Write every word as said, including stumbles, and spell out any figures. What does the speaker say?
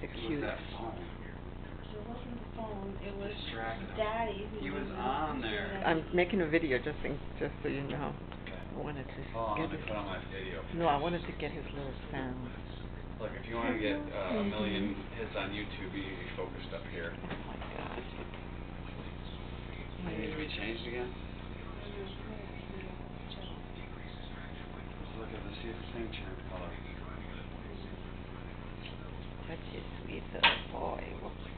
the It was cutest. that phone. It wasn't the phone, it was Distracted him. Daddy who He was was on there. I'm making a video just in, just so you know. Okay. I wanted to Hold on, get let me his, put on my video. no, I wanted to get his little sound. Look, if you want to get uh, a million Mhm. hits on YouTube, you need to be focused up here. Oh my God. They need to be changed again? Look at this, see if the same change color. Such a sweet little boy.